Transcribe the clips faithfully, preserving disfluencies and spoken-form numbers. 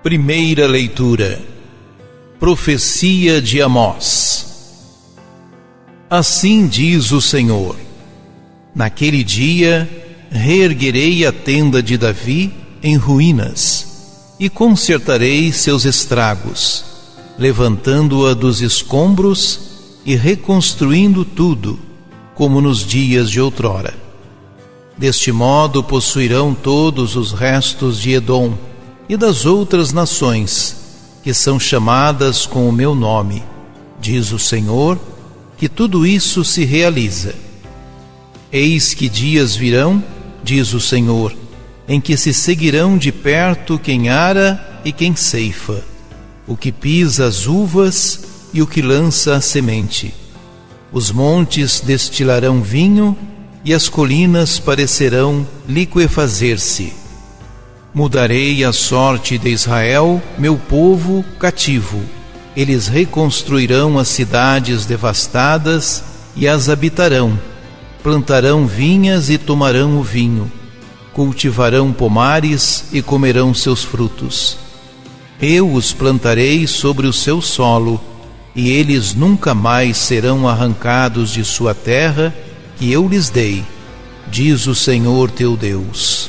Primeira leitura. Profecia de Amós. Assim diz o Senhor: naquele dia reerguerei a tenda de Davi em ruínas e consertarei seus estragos, levantando-a dos escombros e reconstruindo tudo, como nos dias de outrora. Deste modo possuirão todos os restos de Edom e das outras nações que são chamadas com o meu nome, diz o Senhor, que tudo isso se realiza. Eis que dias virão, diz o Senhor, em que se seguirão de perto quem ara e quem ceifa, o que pisa as uvas e o que lança a semente. Os montes destilarão vinho e as colinas parecerão liquefazer-se. Mudarei a sorte de Israel, meu povo cativo. Eles reconstruirão as cidades devastadas e as habitarão. Plantarão vinhas e tomarão o vinho. Cultivarão pomares e comerão seus frutos. Eu os plantarei sobre o seu solo, e eles nunca mais serão arrancados de sua terra, que eu lhes dei, diz o Senhor teu Deus.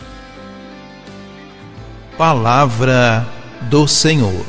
Palavra do Senhor.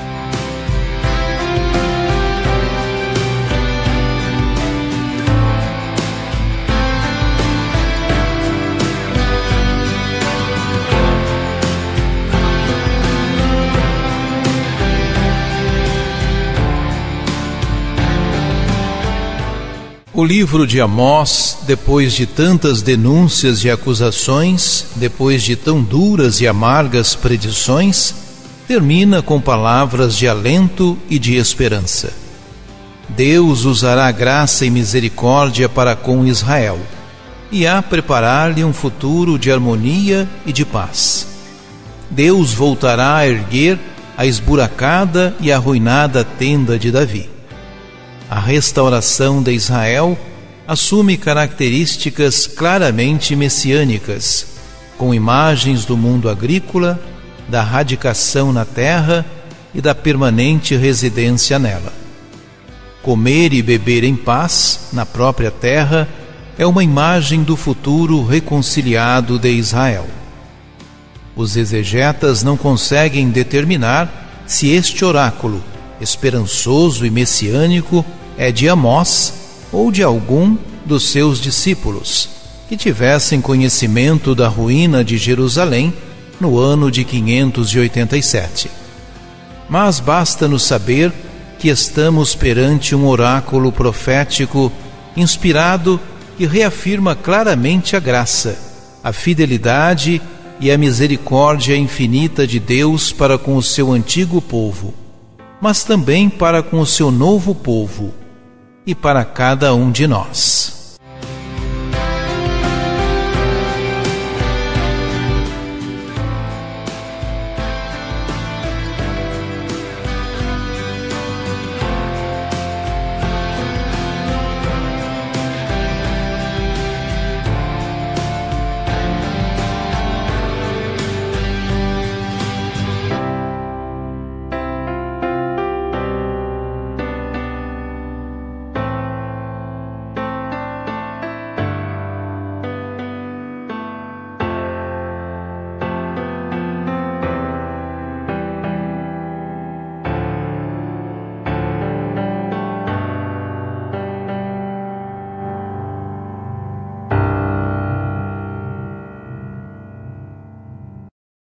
O livro de Amós, depois de tantas denúncias e acusações, depois de tão duras e amargas predições, termina com palavras de alento e de esperança. Deus usará graça e misericórdia para com Israel, e há preparar-lhe um futuro de harmonia e de paz. Deus voltará a erguer a esburacada e arruinada tenda de Davi. A restauração de Israel assume características claramente messiânicas, com imagens do mundo agrícola, da radicação na terra e da permanente residência nela. Comer e beber em paz na própria terra é uma imagem do futuro reconciliado de Israel. Os exegetas não conseguem determinar se este oráculo esperançoso e messiânico é de Amós ou de algum dos seus discípulos que tivessem conhecimento da ruína de Jerusalém no ano de quinhentos e oitenta e sete. Mas basta-nos saber que estamos perante um oráculo profético inspirado que reafirma claramente a graça, a fidelidade e a misericórdia infinita de Deus para com o seu antigo povo, mas também para com o seu novo povo e para cada um de nós.